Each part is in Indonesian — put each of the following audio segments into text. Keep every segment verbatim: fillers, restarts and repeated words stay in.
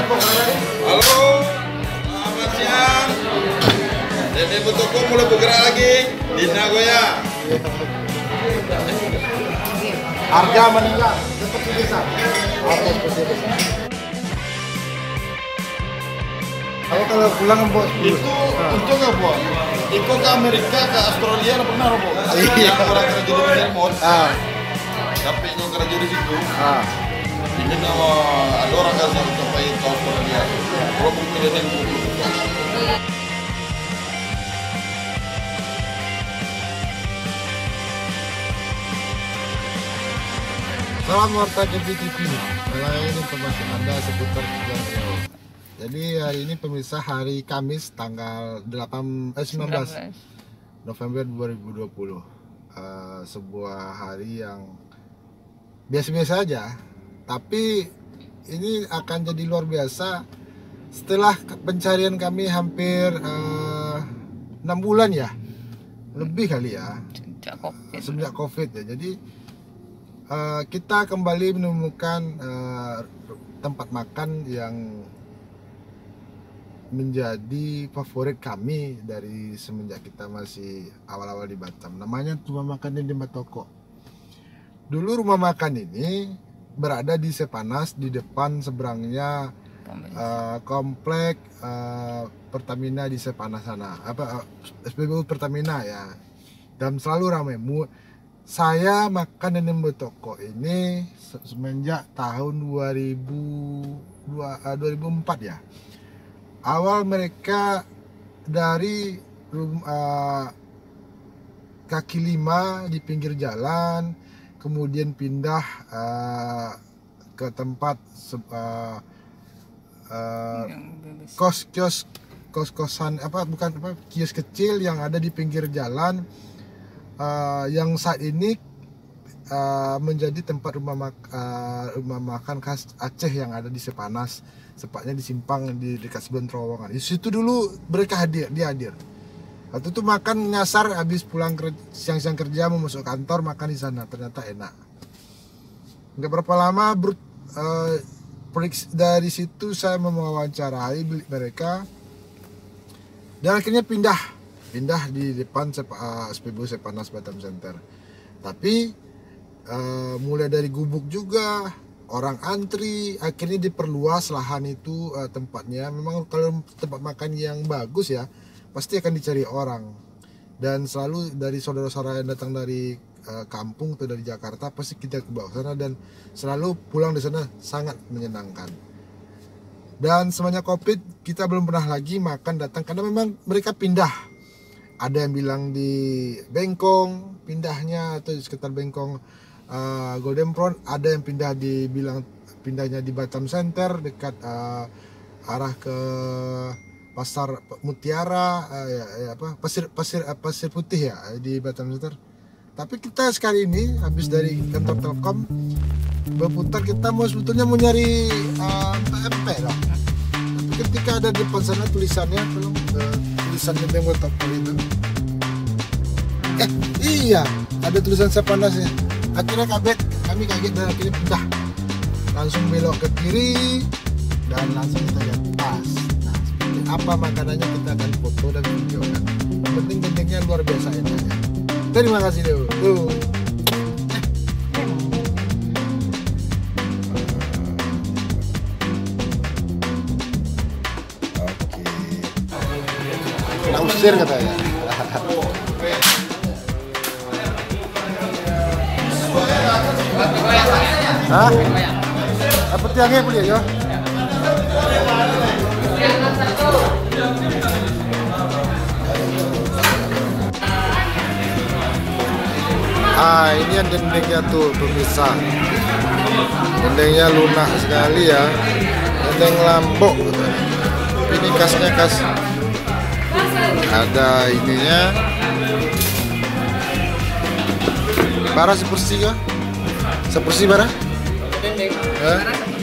Halo, selamat siang. Dede Motoko mulai bergerak lagi di Nagoya. Harga meningkat seperti biasa. Harga seperti biasa. Kalau kalau pulang bos Itu untung nggak bos? Ikut ke Amerika, ke Australia, pernah bos? Iya. Yang orang kerja di Vermont, ah tapi yang kerja di situ. ah Ini nama ada orang kasih sampai ke Australia. Kalau buku dia tengok. Salam Warta K P T V. Melayani informasi Anda seputar Kepulauan Riau. Jadi hari ini pemirsa hari Kamis tanggal delapan eh sembilan belas November dua ribu dua puluh. Uh, sebuah hari yang biasa-biasa aja, tapi ini akan jadi luar biasa setelah pencarian kami hampir uh, enam bulan ya, lebih kali ya, Sejak COVID. semenjak COVID ya. Jadi uh, kita kembali menemukan uh, tempat makan yang menjadi favorit kami dari semenjak kita masih awal-awal di Batam. Namanya Rumah Makan Dede Motoko. Dulu rumah makan ini berada di Sepanas, di depan seberangnya uh, komplek uh, Pertamina di Sepanas sana. Apa uh, S P B U Pertamina ya. Dan selalu ramai. Saya makan Dede Motoko ini semenjak tahun dua ribu dua, uh, dua ribu empat ya. Awal mereka dari uh, kaki lima di pinggir jalan, kemudian pindah uh, ke tempat uh, uh, kos kios kos kosan apa bukan apa kios kecil yang ada di pinggir jalan, uh, yang saat ini uh, menjadi tempat rumah, mak uh, rumah makan khas Aceh yang ada di Sepanas. Sepatnya di Simpang di dekat sebelum terowongan. Di situ dulu mereka hadir, dia hadir. Waktu itu makan nyasar habis pulang siang-siang kerja mau masuk kantor makan di sana, ternyata enak. Nggak berapa lama ber, uh, dari situ saya mewawancarai mereka dan akhirnya pindah, pindah di depan uh, S P B U Sepanas Batam Center. Tapi uh, mulai dari gubuk juga. Orang antri, akhirnya diperluas lahan itu uh, tempatnya. Memang kalau tempat makan yang bagus ya, pasti akan dicari orang. Dan selalu dari saudara-saudara yang datang dari uh, kampung atau dari Jakarta, pasti kita ke bawah sana dan selalu pulang di sana sangat menyenangkan. Dan semenjak COVID kita belum pernah lagi makan datang karena memang mereka pindah. Ada yang bilang di Bengkong pindahnya atau di sekitar Bengkong. Uh, Golden Prawn, ada yang pindah di bilang pindahnya di Batam Center dekat uh, arah ke Pasar Mutiara uh, ya, ya apa pasir pasir uh, pasir putih ya di Batam Center. Tapi kita sekali ini habis dari kantor Telkom berputar, kita mau sebetulnya mau nyari uh, M P lah. Tapi ketika ada di depan sana tulisannya tolong uh, tulisannya Dede Motoko itu. Eh iya, ada tulisan Sepanasnya. Akhirnya kaget, kami kaget dan akhirnya pindah, langsung belok ke kiri dan langsung kita lihat pas. Nah, seperti apa makanannya kita akan foto dan video kan. Yang penting gendengnya luar biasa enaknya. Terima kasih dulu. Tuh. Oke. Kena usir katanya. Hah? Apa tiangnya boleh ya? Ah, ini yang dendengnya tuh pemirsa. Dendengnya lunak sekali ya. Dendeng Lombok. Ini khasnya khas. Ada ininya. Bara seperti ya? Seperti bara? Eh?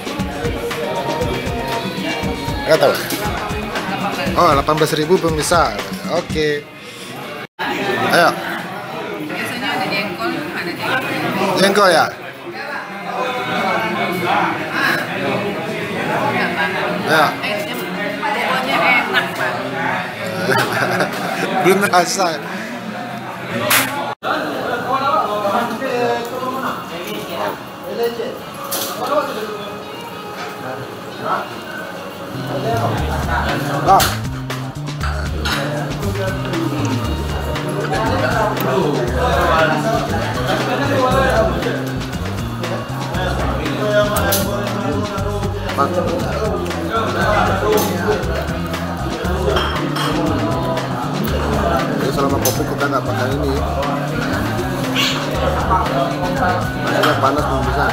Nggak tahu. Oh, delapan belas ribu pemirsa. Oke. Ayo. Biasanya ada jengkol, ada jengkol. Jengkol ya? Ya. Airnya pokoknya enak Pak. Belum rasa. Bang. Jadi selama kopi kita nggak pakai ini, makanya panas belum bisa.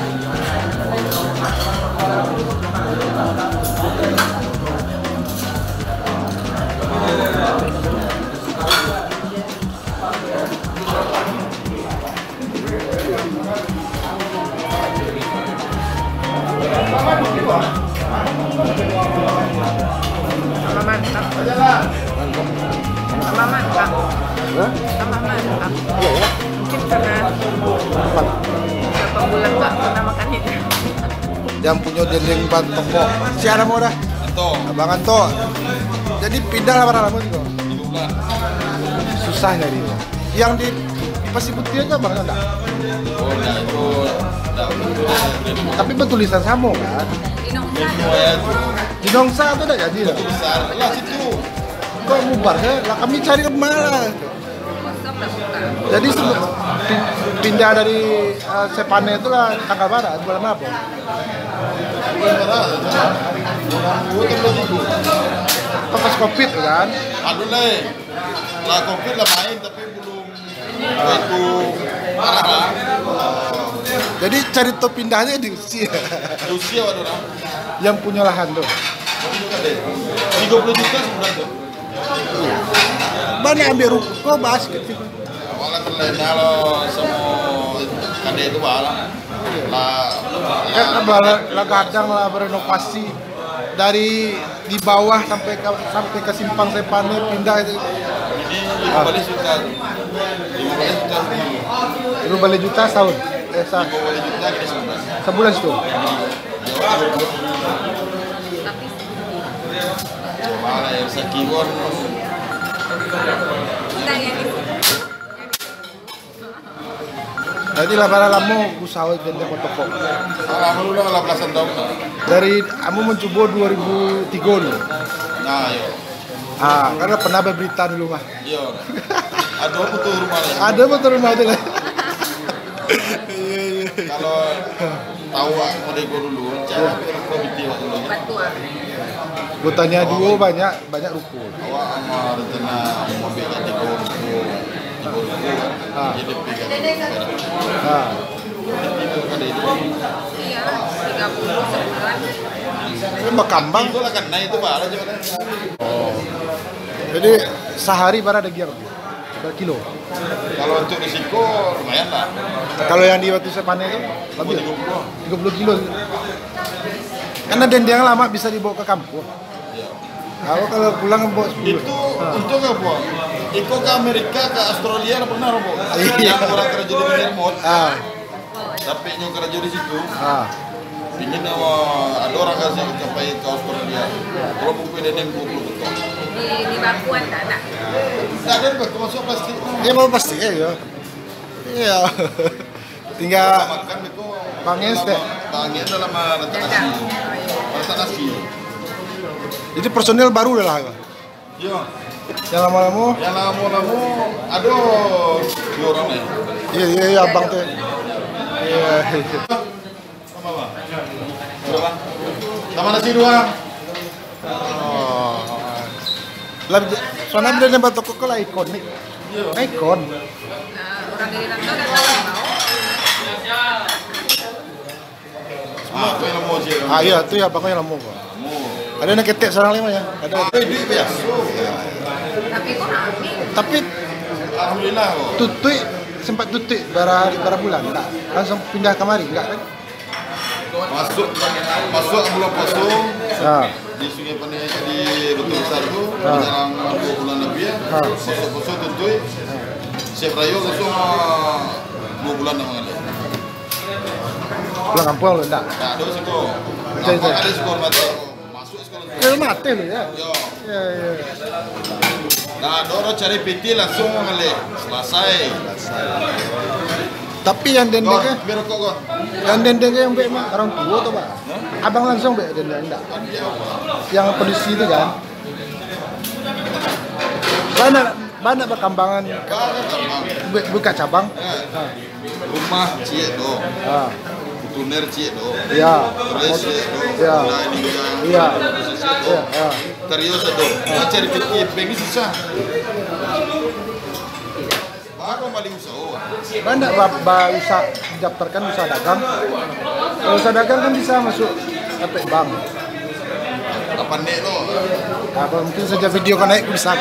Sama mantap. Sama mantap. Hah? Sama mantap. Iya ya. Mungkin karena beberapa bulan nggak pernah makan ini. Yang punya dendeng ban toko. Siapa mau dah? Anto. Abang Anto. Jadi pindah lah para lama juga. Hiduplah. Susah nyari. Yang di Pasir Putih aja bang enggak. Oh, nah itu enggak betul. Tapi bertulisan Samo kan. Di Nongsa. Ya itu Di Nongsa itu udah jadi lah. besar lah situ. Kok bubar ya? Lah kami cari kemana? Kosong lah buka. Jadi sebe- pin- pindah dari uh, Sepane itu lah tanggal barat bulan apa? Pas Covid kan? Aduh le. Lah Covid lah main tapi belum itu parah lah. Jadi cari top pindahnya di usia. Usia waduh lah. Yang punya lahan tuh. tiga puluh juta sebulan tuh. Banyak ambil ruko basket sih. Awalnya terlena lo semua kade itu balah. Lah Kan lah, lah kadang lah berenovasi dari di bawah sampai ke sampai ke simpang Sepane pindah itu ini lima belas juta. lima belas juta semua. lima belas juta setahun. Eh, sa- lima belas juta gini sebulan. sebulan itu. Tapi Malah ya bisa keyboard. kita yang di Jadi lah para lama usaha jadi toko. Alhamdulillah lah belasan tahun. Dari kamu mencoba dua ribu tiga dulu. Nah, yo. Ah, karena pernah berberita dulu mah. Yo. Ada betul rumahnya. Ada betul rumah itu lah. Iya iya. Kalau tahu aku dari gua dulu, cara komite waktu dulu. batuan. Gue tanya dua banyak banyak ruko. Awak sama rencana mau bikin tiga ruko, tiga ruko, Ah. jadi pegang. Nah, Itu kan itu. Iya, tiga puluh sebulan. ini mbak kambang. Itu lah kan, nah itu balah aja kan. Jadi sehari para ada giang berapa kilo? Kalau untuk risiko lumayan lah. Kalau yang di waktu Sepane itu lebih tiga puluh. tiga puluh kilo. Karena dendeng lama bisa dibawa ke kampung. Kalau kalau pulang bawa sepuluh. Itu untuk apa? Iko ke Amerika, ke Australia lah pernah apa? Iya. Yang orang kerja di Vermont, Ah, tapi yang kerja di situ. ah. Pingin sama ada orang kasih sampai ke Australia. Kalau buku dendeng dua puluh betul. Di di bakuan tak ada. Tak ada betul masuk plastik. Dia mau pasti ya. Iya. Iya. Tinggal Makan itu Bangnya stek. Bangnya dalam letak Dadang. nasi. Letak nasi. jadi personil baru udah lah. Iya. Yang lama-lama. Yang lama-lama aduh dua orang nih. Iya iya iya abang tuh. Iya. Sama apa? Berapa? Sama nasi dua. Oh. Lah soalnya dia nembak toko kok lah ikonik. Ikon. Nah, orang dari Rantau datang ke mau. Ah, itu yang mau sih. Ah iya tuh ya abangnya lama kok. Mau. Ada yang ketek seorang lima ya. Ada. Eh, duit biasa. Tapi kok habis? Tapi Alhamdulillah kok. tutui sempat tutui berapa berapa bulan enggak langsung pindah kemari enggak kan? Masuk masuk bulan puasa Nah, di Sungai Panai di Duta Besar itu Ah. dalam dua bulan lebih ya. Ah. Masuk puasa tutui. Siap rayu langsung ah, dua bulan nama ada. pulang kampung lu enggak? Tak ada siko. Jadi, Nampak jadi. ada siko mati. Masuk sekolah. Udah mati lo ya. Yo. Ya ya. Nah, Doro cari P T langsung ngale. Selesai. Tapi yang Gon, dendengnya, biar kok gon. yang dendengnya yang be emang orang tua tuh pak. Abang langsung be dendeng enggak? Yang kondisi itu kan. Banyak banyak perkembangan Banget abang. bu- buka cabang. Eh, Rumah cie do. Ah, Tuner cie do. ya. Terus cie do. Ya. Nah, ini juga. Iya. Terus cie do. Ya, ya. Terios do. Nah, cari P T pengen susah. Baru paling usaha. Banyak ba, ba usaha daftarkan usaha dagang. Kalau usaha dagang kan bisa masuk efek bank. Apa nek lo? Apa mungkin saja video kan naik bisa.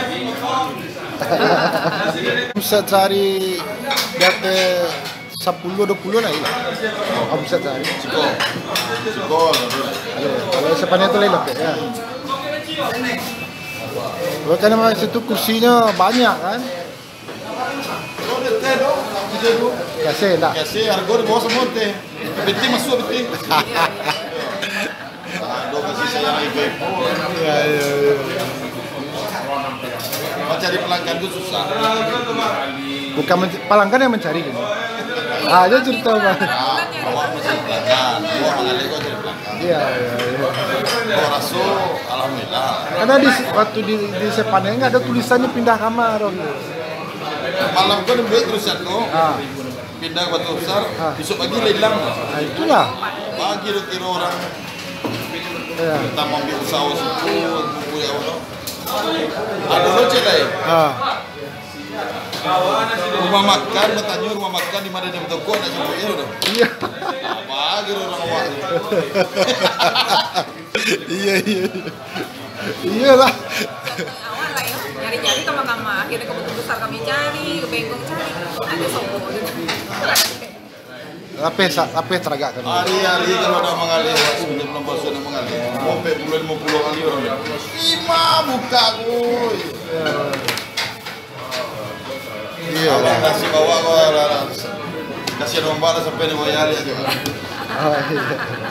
Bisa cari D P sepuluh dua puluh lah ya. Oh, bisa cari. Ciko. Ciko. Kalau sepanjang itu lelok ya. Kalau kan memang situ kursinya banyak kan. Kasih lah. Kasih harga di bawah semua teh. Beti masuk beti. Aduh kasih saya lagi kepo. Ya ya ya. Mau cari pelanggan itu susah. Bukan men- pelanggan yang mencari kan. Ah, dia cerita bang. Nah, awak mencari pelanggan. Awak mengalir kau cari pelanggan. Iya iya iya. Kau rasu, alhamdulillah. Karena di waktu di di Sepaneng nggak ada tulisannya pindah kamar. Om. Malam kau dibuat terusan kau. Ah, Pindah ke Batu Besar. Ah. Besok pagi lelang. nah itulah. Pagi lu kira orang Ya. kita mau ambil usaha situ, buku ya Allah. Ada lo cek lain. Ah. Rumah makan, bertanya rumah makan di mana dia toko nak sebut ya udah. Iya. Apa kira orang awak tu? Iya iya. Iyalah. Awal lah ya, nyari-nyari kamar-kamar. Akhirnya ke Batu Besar kami cari, ke Bengkong cari. Ada sombong gitu. Apa apa teragak kan? Hari-hari kalau ada mengalir, sebelum nombor sudah mengalir, mau sampai puluh lima puluh kali orang bilang, lima buka kuy. Iya. Abang kasih bawa kau lah, kasih nombor lah sampai ni bayar aja. Oh, iya.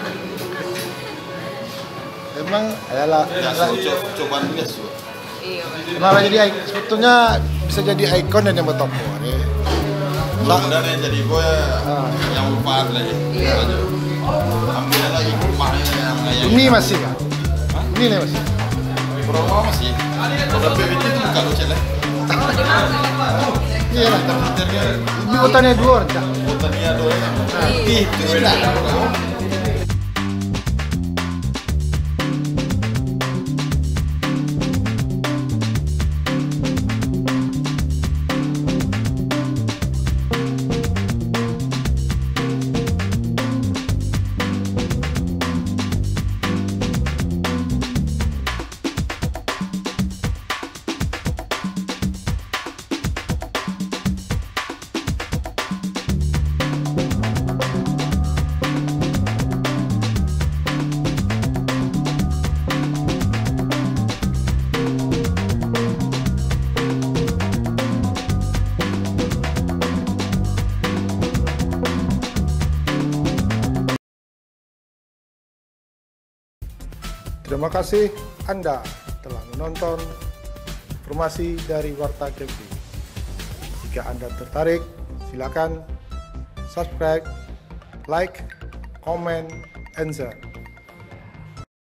Emang adalah Ya, so, co- cobaan juga so. Iya, bener. kenapa jadi ik- sebetulnya bisa jadi ikon dan yang bertoko ya. Mudah-mudahan yang jadi gue Ah. yang empat lagi. Ambil lagi rumahnya yang yang. Ini masih kan? Ini nih masih. Promo masih. Kalau P B T itu bukan lo cek lah. Iya lah. Internya Ini hutannya dua orang. Tania dua yang. Itu tidak. Terima kasih Anda telah menonton informasi dari Warta Camping. Jika Anda tertarik, silakan subscribe, like, comment, and share.